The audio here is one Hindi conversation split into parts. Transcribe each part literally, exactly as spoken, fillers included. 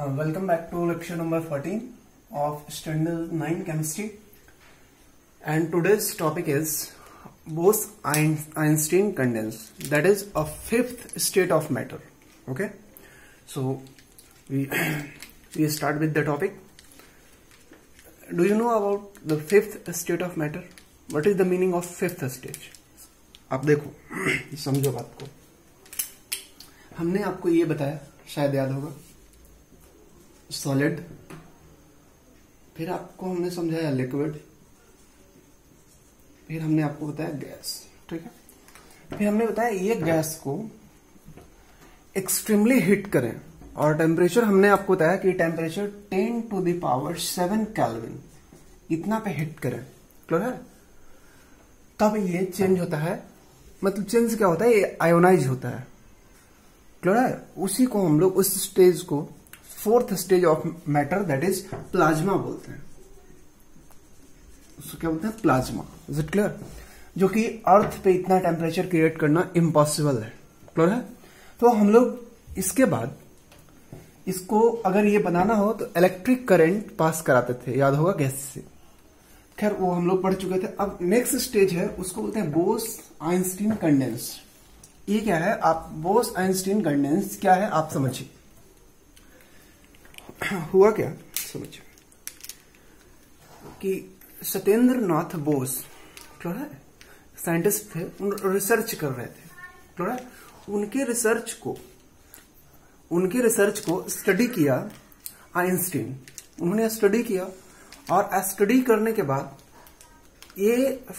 Uh, welcome back to lecture number fourteen of standard nine chemistry, and today's topic is Bose-Einstein condense, that is a fifth state of matter. Okay, so we we start with the topic. Do you know about the fifth state of matter? What is the meaning of fifth stage? आप देखो समझो बात को. हमने आपको ये बताया, शायद याद होगा, सॉलिड, फिर आपको हमने समझाया लिक्विड, फिर हमने आपको बताया गैस. ठीक है, फिर हमने बताया ये गैस को एक्सट्रीमली हीट करें और टेम्परेचर हमने आपको बताया कि temperature ten to the power seven kelvin इतना पे हिट करें. क्लियर है? तब ये चेंज होता है. मतलब चेंज क्या होता है? ये आयोनाइज होता है. क्लियर है? उसी को हम लोग, उस स्टेज को fourth stage of matter, that is plasma बोलते हैं. उसको क्या बोलते हैं? प्लाज्मा. Is it clear? जो कि अर्थ पे इतना टेम्परेचर क्रिएट करना इम्पॉसिबल है. क्लियर है? तो हम लोग इसके बाद इसको अगर ये बनाना हो तो इलेक्ट्रिक करंट पास कराते थे, याद होगा, गैस से. खैर वो हम लोग पढ़ चुके थे. अब नेक्स्ट स्टेज है, उसको बोलते हैं बोस-आइंस्टीन कंडेंस. ये क्या है? आप बोस-आइंस्टीन कंडेंस क्या है आप समझिए. हुआ क्या समझिए कि सत्येंद्र नाथ बोस, क्लियर है, साइंटिस्ट थे, उन रिसर्च कर रहे थे. क्लियर है? उनके रिसर्च को उनके रिसर्च को स्टडी किया आइंस्टीन. उन्होंने स्टडी किया और स्टडी करने के बाद ये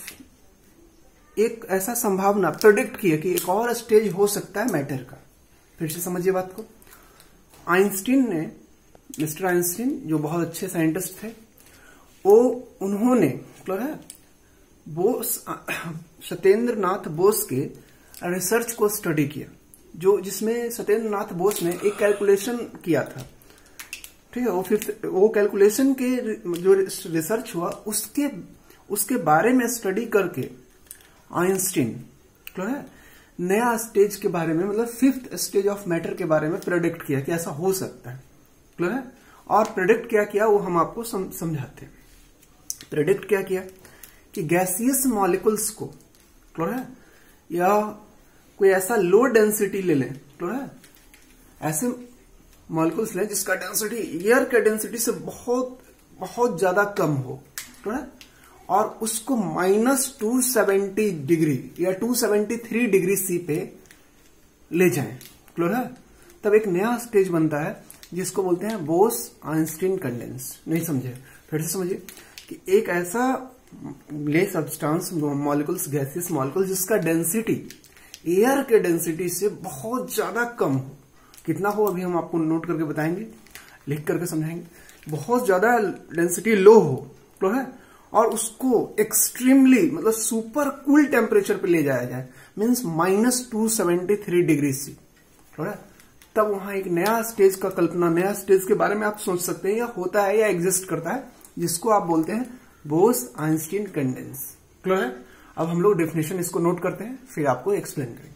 एक ऐसा संभावना प्रेडिक्ट किया कि एक और स्टेज हो सकता है मैटर का. फिर से समझिए बात को. आइंस्टीन ने, मिस्टर आइंस्टीन जो बहुत अच्छे साइंटिस्ट थे, वो उन्होंने, क्लियर है, बोस सत्येंद्र नाथ बोस के रिसर्च को स्टडी किया, जो जिसमें सत्येंद्र नाथ बोस ने एक कैलकुलेशन किया था. ठीक है, वो फिर वो कैलकुलेशन के जो रिसर्च हुआ उसके उसके बारे में स्टडी करके आइंस्टीन, क्लियर है, नया स्टेज के बारे में, मतलब फिफ्थ स्टेज ऑफ मैटर के बारे में प्रेडिक्ट किया कि ऐसा हो सकता है. क्लियर है? और प्रेडिक्ट क्या किया वो हम आपको सम, समझाते हैं. प्रेडिक्ट क्या किया कि गैसियस मॉलिक्यूल्स को, क्लियर है, या कोई ऐसा लो डेंसिटी ले लें, क्लियर है, ऐसे मॉलिक्यूल्स लें जिसका डेंसिटी एयर के डेंसिटी से बहुत बहुत ज्यादा कम हो, क्लियर है, और उसको माइनस टू सेवेंटी डिग्री या two seventy three degree C पे ले जाएं. क्लियर है? तब एक नया स्टेज बनता है जिसको बोलते हैं बोस-आइंस्टीन कंडेंस. नहीं समझे? फिर से समझिए कि एक ऐसा ले सब्सटेंस, मॉलिक्यूल्स, गैसियस मॉलिक्यूल्स, जिसका डेंसिटी एयर के डेंसिटी से बहुत ज्यादा कम हो. कितना हो अभी हम आपको नोट करके बताएंगे, लिख करके समझाएंगे. बहुत ज्यादा डेंसिटी लो हो, क्लियर है, और उसको एक्सट्रीमली, मतलब सुपर कूल टेम्परेचर पे ले जाया जाए, means minus two seventy three degree C. Clear है? तब वहां एक नया स्टेज का कल्पना, नया स्टेज के बारे में आप सोच सकते हैं, या होता है या एग्जिस्ट करता है, जिसको आप बोलते हैं बोस-आइंस्टीन कंडेंस. क्लियर है? अब हम लोग डेफिनेशन इसको नोट करते हैं, फिर आपको एक्सप्लेन करेंगे.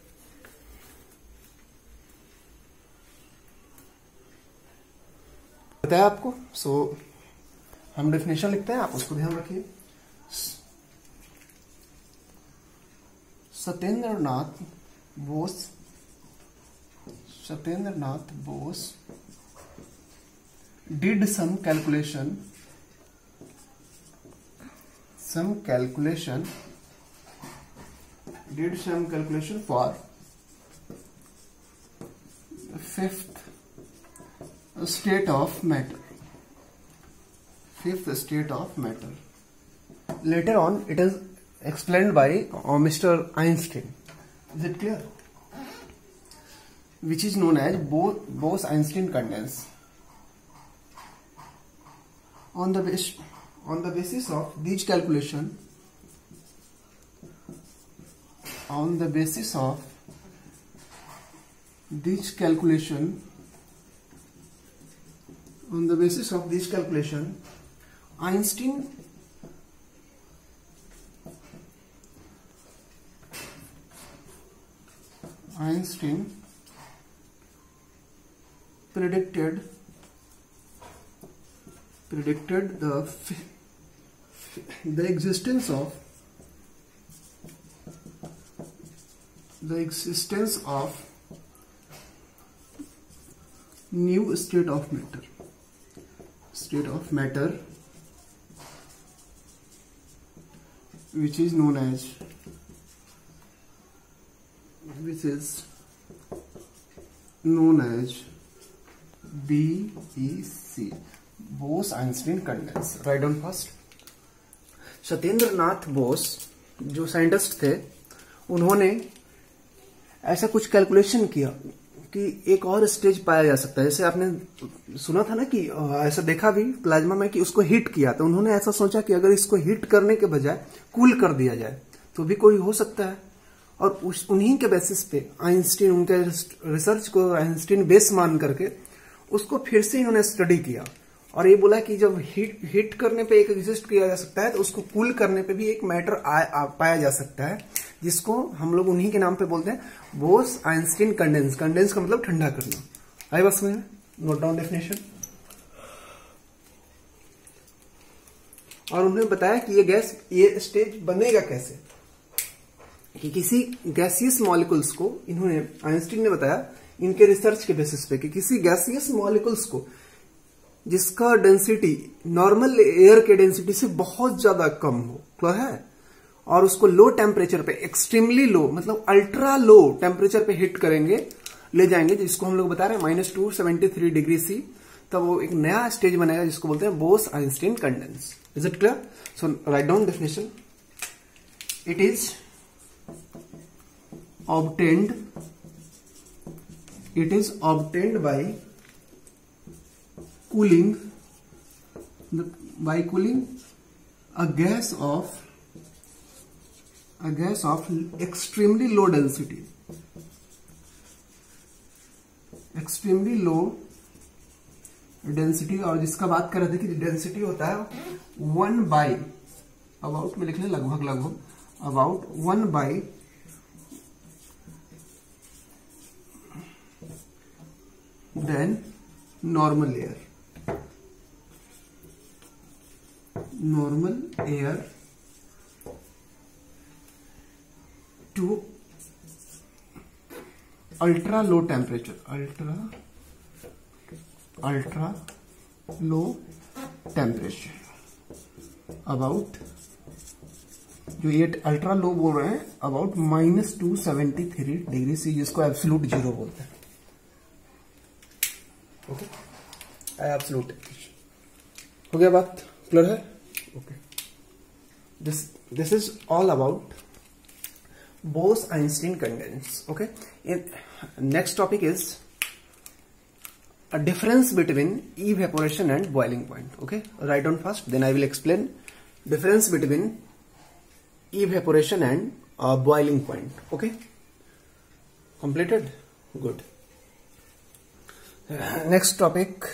बताया आपको. सो so, हम डेफिनेशन लिखते हैं, आप उसको ध्यान रखिए. Satyendra Nath Bose Satyendra Nath Bose did some calculation some calculation did some calculation for fifth state of matter fifth state of matter. Later on it is explained by uh, Mister Einstein. Is it clear? Which is known as Bose-Einstein condense. On the base, on the basis of these calculation, on the basis of this calculation, on the basis of this calculation, Einstein Einstein predicted predicted the the existence of the existence of new state of matter state of matter which is known as which is known as B E C, Bose Einstein condense. Write down first. Satyendra Nath Bose जो साइंटिस्ट थे, उन्होंने ऐसा कुछ कैलकुलेशन किया कि एक और स्टेज पाया जा सकता है. जैसे आपने सुना था ना कि ऐसा देखा भी प्लाज्मा में कि उसको हीट किया, तो उन्होंने ऐसा सोचा कि अगर इसको हीट करने के बजाय कूल कर दिया जाए तो भी कोई हो सकता है. और उस उन्हीं के बेसिस पे आइंस्टीन, उनके रिसर्च को आइंस्टीन बेस मान करके उसको फिर से इन्होंने स्टडी किया और ये बोला कि जब हीट हीट करने पे एक एग्जिस्ट किया जा सकता है तो उसको कूल करने पे भी एक मैटर आ, आ, पाया जा सकता है, जिसको हम लोग उन्हीं के नाम पे बोलते हैं बोस आइंस्टीन कंडेंस. कंडेंस का मतलब ठंडा करना. आई बात समझ में? Note down definition. और उन्होंने बताया कि ये गैस ये स्टेज बनेगा कैसे, कि किसी गैसियस मॉलिक्यूल्स को, इन्होंने आइंस्टीन ने बताया इनके रिसर्च के बेसिस पे कि किसी गैसियस मॉलिक्यूल्स को जिसका डेंसिटी नॉर्मल एयर के डेंसिटी से बहुत ज्यादा कम हो, तो है, और उसको लो टेम्परेचर पे, एक्सट्रीमली लो मतलब अल्ट्रा लो टेम्परेचर पे हिट करेंगे, ले जाएंगे, जिसको हम लोग बता रहे हैं minus two seventy three degree C, तब वो एक नया स्टेज बनेगा जिसको बोलते हैं Bose Einstein condense. Is it clear? So write down definition. It is obtained it is obtained by cooling the, by cooling a gas of a gas of extremely low density extremely low density और जिसका बात कर रहे थे कि डेंसिटी होता है वन बाई अबाउट में लिख लें लगभग लगभग about one by than normal air. Normal air to ultra low temperature. Ultra ultra low temperature. About जो ये अल्ट्रा लो बोल रहे हैं about minus two seventy three degree C, जिसको एब्सोल्यूट जीरो बोलते हैं. ओके, एब्सोल्यूट हो गया. बात क्लियर है? Okay, this this is all about Bose Einstein condense. Okay, next topic is a difference between evaporation and boiling point. Okay, write down first, then I will explain difference between evaporation and uh, boiling point. Okay, completed? Good. Uh, next topic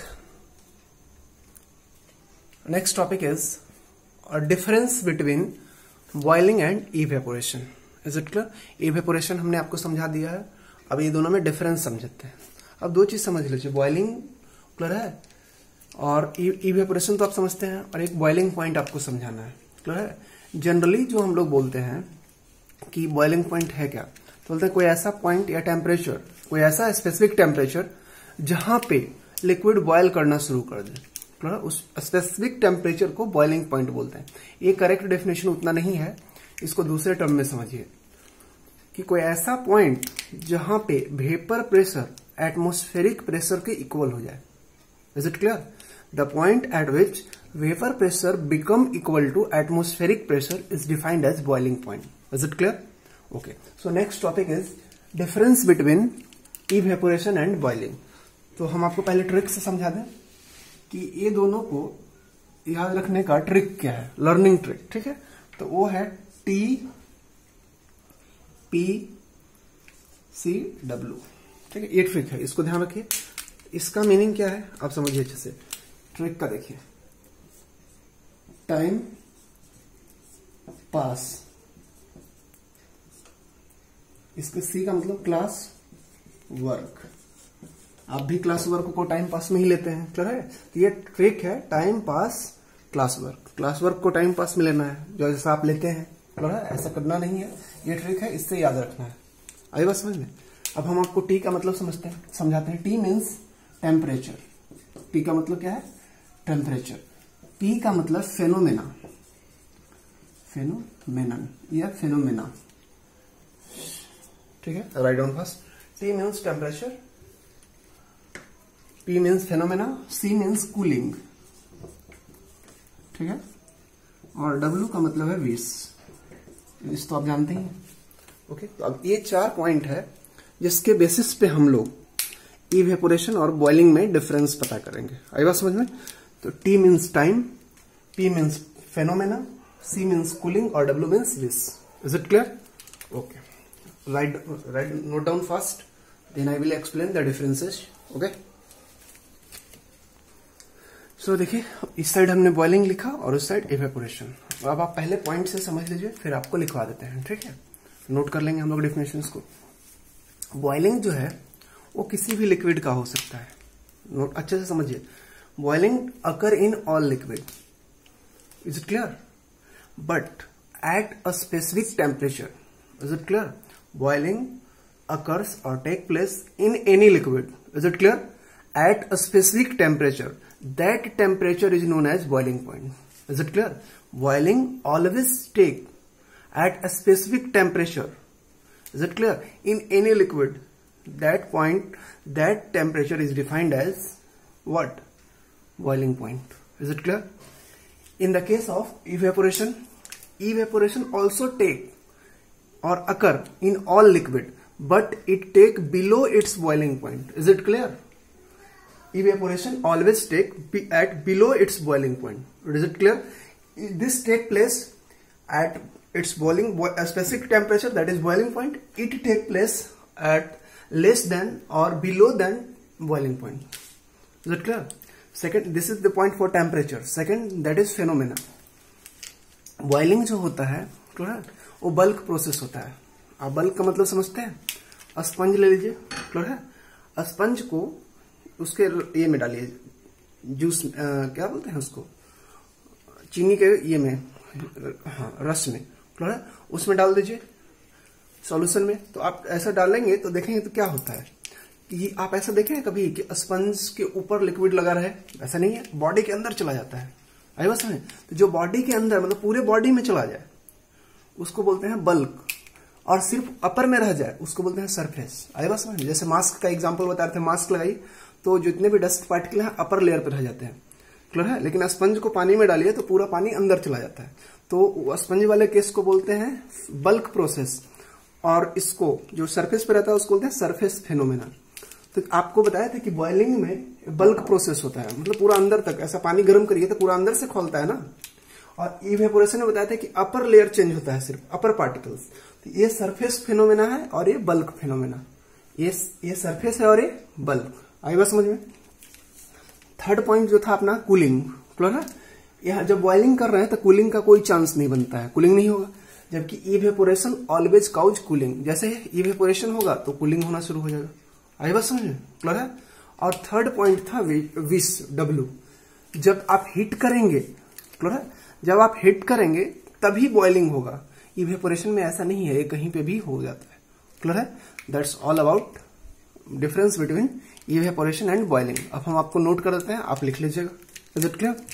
next topic is a difference between boiling and evaporation. Is it clear? evaporation हमने आपको समझा दिया है, अब ये दोनों में डिफरेंस समझते हैं. अब दो चीज समझ लीजिए, बॉइलिंग क्लियर है और इवेपोरेशन तो आप समझते हैं, और एक बॉइलिंग पॉइंट आपको समझाना है. क्लियर है? जनरली जो हम लोग बोलते हैं कि बॉइलिंग पॉइंट है क्या, तो बोलते हैं कोई ऐसा पॉइंट या टेम्परेचर, कोई ऐसा स्पेसिफिक टेम्परेचर जहां पे लिक्विड बॉयल करना शुरू कर दे. क्लियर? उस स्पेसिफिक टेम्परेचर को बॉइलिंग पॉइंट बोलते हैं. ये करेक्ट डेफिनेशन उतना नहीं है, इसको दूसरे टर्म में समझिए कि कोई ऐसा पॉइंट जहां पे वेपर प्रेशर एटमॉस्फेरिक प्रेशर के इक्वल हो जाए. Is it clear? The point at which vapour pressure become equal to atmospheric pressure is defined as boiling point. Is it clear? Okay, so next topic is difference between evaporation and boiling. तो हम आपको पहले ट्रिक से समझा दें कि ये दोनों को याद रखने का ट्रिक क्या है, लर्निंग ट्रिक. ठीक है, तो वो है टी पी सी डब्ल्यू. ठीक है, ये ट्रिक है, इसको ध्यान रखिए. इसका मीनिंग क्या है आप समझिए अच्छे से. ट्रिक का देखिए, टाइम पास, इसके सी का मतलब क्लास वर्क, आप भी क्लास वर्क को टाइम पास में ही लेते हैं, क्लियर है। तो ये ट्रिक है time pass class work, class work को टाइम पास में लेना है जो जैसा आप लेते हैं, क्लियर है। ऐसा करना नहीं है, ये ट्रिक है, इससे याद रखना है। आई बात समझ में। अब हम आपको टी का मतलब समझते हैं, समझाते हैं। T means temperature. टी का मतलब क्या है? टेम्परेचर। पी का मतलब फेनोमेना, फेनोमेनन या फेनोमेना, ठीक है। Write down first. T means temperature, P means phenomena, C means cooling, ठीक है। और डब्ल्यू का मतलब है विस, विस तो आप जानते ही हैं, ओके। तो अब ये चार पॉइंट है जिसके बेसिस पे हम लोग इवेपोरेशन और बॉइलिंग में डिफरेंस पता करेंगे। आई बात समझ में। तो T means time, P means phenomena, C means cooling और डब्ल्यू मीन्स विस। Is it clear? Okay, right right note down fast, then I will explain the differences, okay. So देखिए, इस साइड हमने बॉइलिंग लिखा और उस साइड इवेपोरेशन। अब आप पहले पॉइंट से समझ लीजिए, फिर आपको लिखवा देते हैं, ठीक है। नोट कर लेंगे हम लोग डेफिनेशंस को। बॉइलिंग जो है वो किसी भी लिक्विड का हो सकता है, नोट अच्छे से समझिए। Boiling occur in all liquid, is it clear? But at a specific temperature, is it clear? Boiling occurs और take place in any liquid, is it clear? At a specific temperature, that temperature is known as boiling point. Is it clear? Boiling always take at a specific temperature. Is it clear? In any liquid, that point, that temperature is defined as what? Boiling point. Is it clear? In the case of evaporation, evaporation also take or occur in all liquid, but it take below its boiling point. Is it clear? Evaporation always take at below its boiling point. Is it clear? This take place at its boiling a specific temperature, that is boiling point. It take place at less than or below than boiling point. Is it clear? Second, this is the point for temperature. Second, that is phenomena. Boiling जो होता है, क्लियर, वो बल्क प्रोसेस होता है। आप बल्क का मतलब समझते हैं? स्पंज ले लीजिए, क्लियर है। स्पंज को उसके ये में डालिए, जूस आ, क्या बोलते हैं उसको, चीनी के ये में, हाँ रस में, क्लियर है, उसमें डाल दीजिए सॉल्यूशन में। तो आप ऐसा डालेंगे तो देखेंगे तो क्या होता है कि आप ऐसा देखें कभी कि स्पंज के ऊपर लिक्विड लगा रहे, ऐसा नहीं है, बॉडी के अंदर चला जाता है। आई बात समझ? तो जो बॉडी के अंदर मतलब पूरे बॉडी में चला जाए उसको बोलते हैं बल्क, और सिर्फ अपर में रह जाए उसको बोलते हैं सरफेस। आई बात समझ? जैसे मास्क का एग्जाम्पल बता रहे थे, मास्क लगाई तो जितने भी डस्ट पार्टिकल हैं अपर लेयर पर रह जाते हैं, क्लियर है। लेकिन स्पंज को पानी में डालिए तो पूरा पानी अंदर चला जाता है। तो स्पंज वाले केस को बोलते हैं बल्क प्रोसेस, और इसको जो सरफेस पे रहता है उसको बोलते हैं सरफेस फेनोमेना। तो आपको बताया था कि बॉइलिंग में बल्क प्रोसेस होता है, मतलब पूरा अंदर तक, ऐसा पानी गर्म करिए तो पूरा अंदर से खोलता है ना। और इवेपोरेशन में बताया था कि अपर लेयर चेंज होता है, सिर्फ अपर पार्टिकल्स। तो ये सरफेस फेनोमेना है और ये बल्क फेनोमेना। ये ये सरफेस है और ये बल्क। आई बात समझ में। थर्ड पॉइंट जो था अपना कूलिंग, क्लियर है। यहाँ जब बॉइलिंग कर रहे हैं तो कूलिंग का कोई चांस नहीं बनता है, कूलिंग नहीं होगा। जबकि इवेपोरेशन ऑलवेज काउज कूलिंग, जैसे इवेपोरेशन होगा तो कूलिंग होना शुरू हो जाएगा। आई बात समझ में, क्लियर है। और थर्ड पॉइंट था विस, डब्ल्यू। जब आप हीट करेंगे, क्लियर है, जब आप हीट करेंगे तभी बॉइलिंग होगा। इवेपोरेशन में ऐसा नहीं है, कहीं पे भी हो जाता है, क्लियर है। That's all about difference between evaporation and boiling. अब हम आपको नोट कर देते हैं, आप लिख लीजिएगा। Is it clear?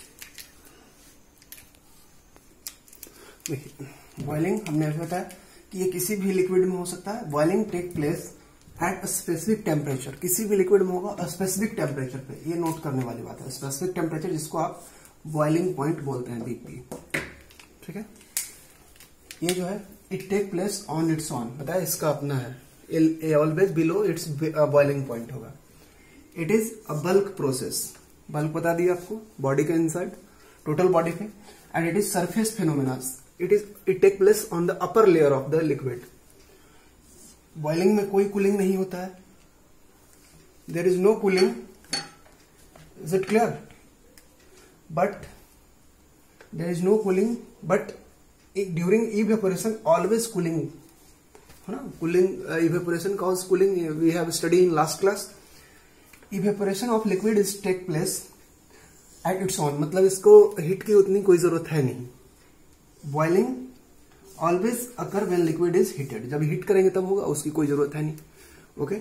देखिए, बॉइलिंग हमने अभी बताया कि ये किसी भी लिक्विड में हो सकता है। Boiling take place at a specific temperature, किसी भी लिक्विड में होगा स्पेसिफिक टेम्परेचर पे। ये नोट करने वाली बात है, स्पेसिफिक टेम्परेचर, जिसको आप बॉइलिंग पॉइंट बोलते हैं, बीपी, ठीक है। ये जो है it take place on its on, बताया इसका अपना है, always below its boiling point होगा। It is a bulk process, bulk बता दिया आपको, बॉडी के इनसाइड, टोटल बॉडी पे। And it is surface phenomena, it is it take place on the upper layer of the liquid. Boiling में कोई कूलिंग नहीं होता है, there is no cooling. Is it clear? But there is no cooling, but during evaporation always cooling, है ना। Cooling, evaporation cause cooling, we have study in last class. Evaporation of liquid is take place at its on, मतलब इसको हीट की उतनी कोई जरूरत है नहीं। Boiling always occur when liquid is heated, जब हीट करेंगे तब होगा, उसकी कोई जरूरत है नहीं। Okay,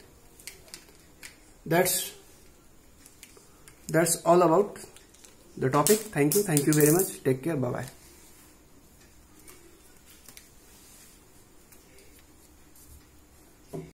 that's that's all about the topic. Thank you, thank you very much, take care, bye bye.